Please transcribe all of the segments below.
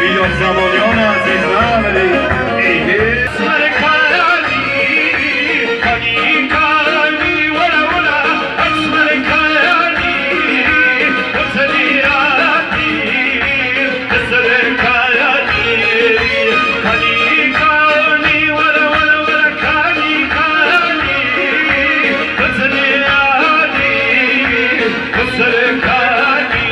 بیان زبانیان عزیزم ایه سرکاری کاری کاری ولا ولا سرکاری سریعتی سرکاری کاری کاری ولا ولا ولا کاری کاری سریعتی سرکاری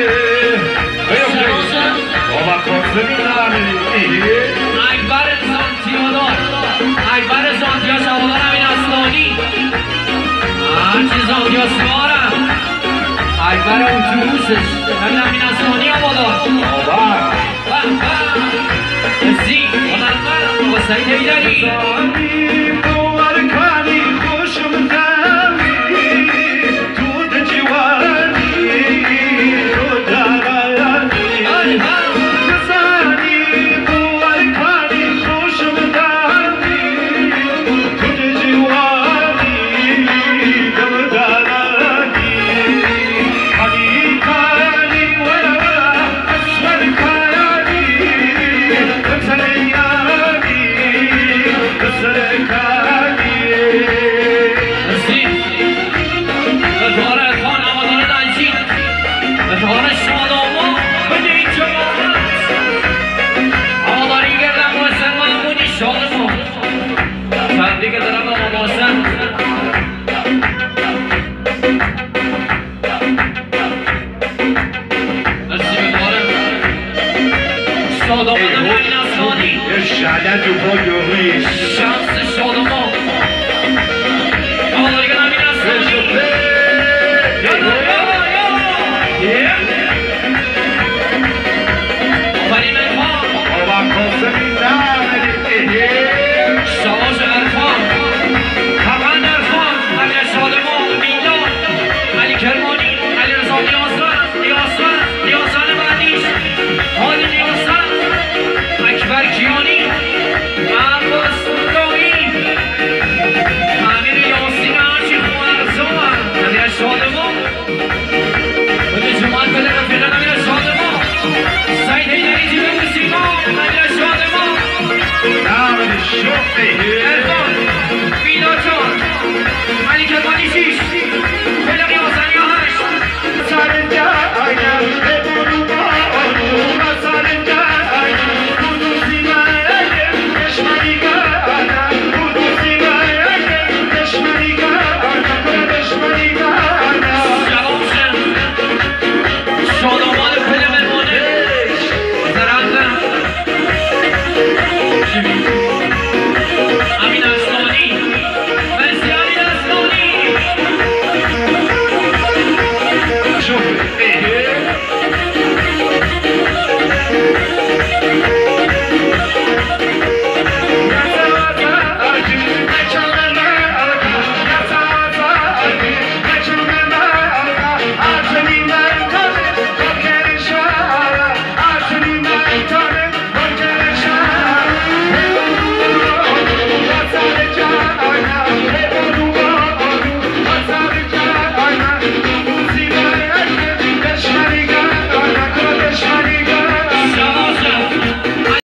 اکبر زانتیادار اکبر زانتیا شبادار همین اصلانی هرچی زانتیا سوارم اکبر اتوبوسش همین اصلانی آبادار زی هنرمند با سعید ایدری شعلت و با گوری شمس شادمان